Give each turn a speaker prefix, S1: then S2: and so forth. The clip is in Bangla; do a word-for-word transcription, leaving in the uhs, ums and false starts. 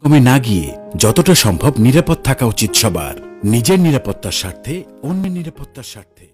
S1: কমে না গিয়ে যতটা সম্ভব নিরাপদ থাকা উচিত সবার, নিজের নিরাপত্তার স্বার্থে, অন্যের নিরাপত্তার স্বার্থে।